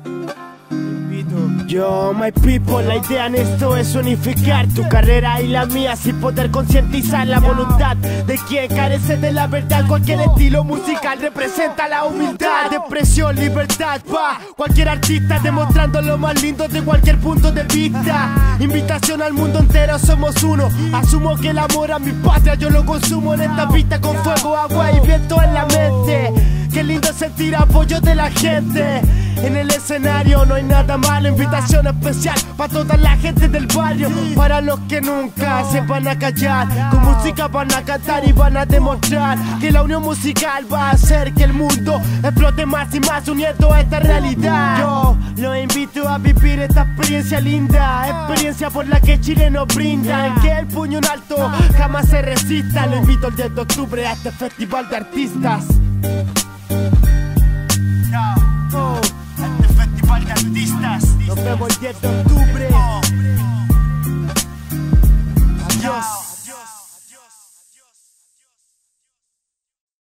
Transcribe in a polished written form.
Yo, my people, la idea en esto es unificar tu carrera y la mía, sin poder concientizar la voluntad de quien carece de la verdad. Cualquier estilo musical representa la humildad, depresión, libertad, pa' cualquier artista demostrando lo más lindo de cualquier punto de vista. Invitación al mundo entero, somos uno. Asumo que el amor a mi patria yo lo consumo en esta pista con fuego, agua y viento en la mente. Qué lindo sentir apoyo de la gente. En el escenario no hay nada malo. Invitación especial para toda la gente del barrio, para los que nunca se van a callar. Con música van a cantar y van a demostrar que la unión musical va a hacer que el mundo explote más y más, uniendo a esta realidad. Yo los invito a vivir esta experiencia linda, experiencia por la que Chile nos brinda. En que el puño en alto jamás se resista. Lo invito el 10 de octubre a este festival de artistas. Nos vemos el 10 de octubre.